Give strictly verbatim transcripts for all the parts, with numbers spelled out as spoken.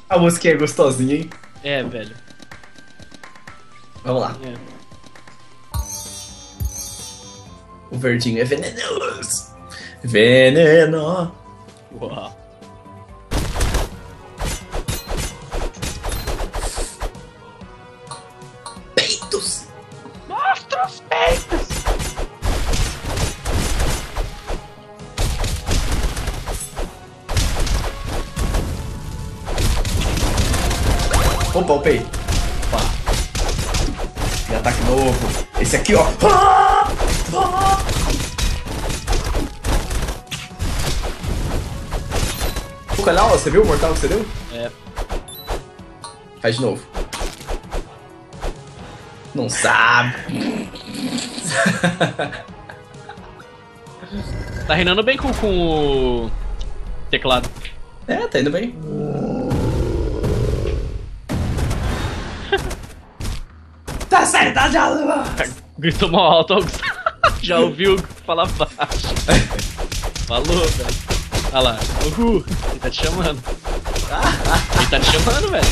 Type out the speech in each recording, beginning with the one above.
A musiquinha é gostosinha, hein? É, velho. Vamos lá. É. O verdinho é venenoso. Veneno. Uau. Peitos. Mostra os peitos! Opa, upei. Opa. Tem ataque novo. Esse aqui, ó. Ah! Ah! O canal, você viu o mortal que você deu? É. Faz de novo. Não sabe. Tá reinando bem com, com o teclado. É, tá indo bem. Tá certo, tá já. Gritou mal alto, Augusto. Já ouviu falar baixo. Falou, velho. Olha lá, Goku, ele tá te chamando. Ele tá te chamando, velho.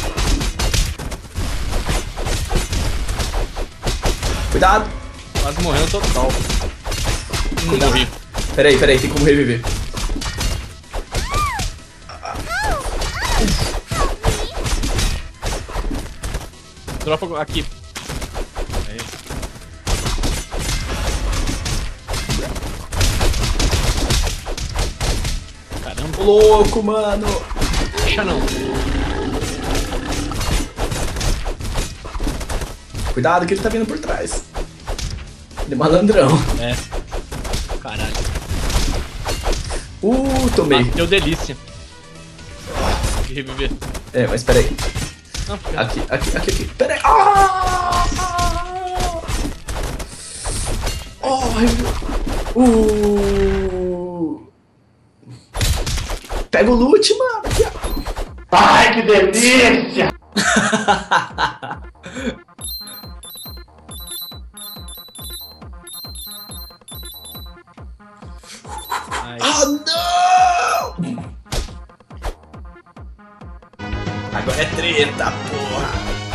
Cuidado. Quase morrendo total. Hum, Cuidado. morri. Peraí, peraí, tem como reviver. Dropa aqui. Aí. Caramba. Louco, mano. Deixa não. Cuidado que ele tá vindo por trás. Ele é malandrão. É. Caralho. Uh, tomei. Deu delícia. Tem que reviver. É, mas peraí. Não, fica. Aqui, aqui, aqui, aqui. Peraí. Ah! Ai, uh. Pega o loot, mano. Aqui, ó. Ai, que delícia! Ai. Ah, não! Agora é treta, porra.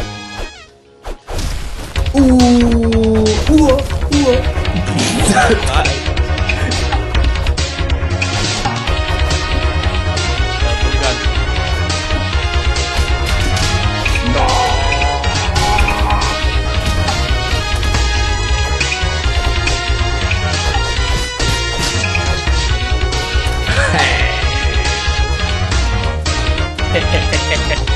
Uh, uh, uh. Tá, tô ligado. Hehehehe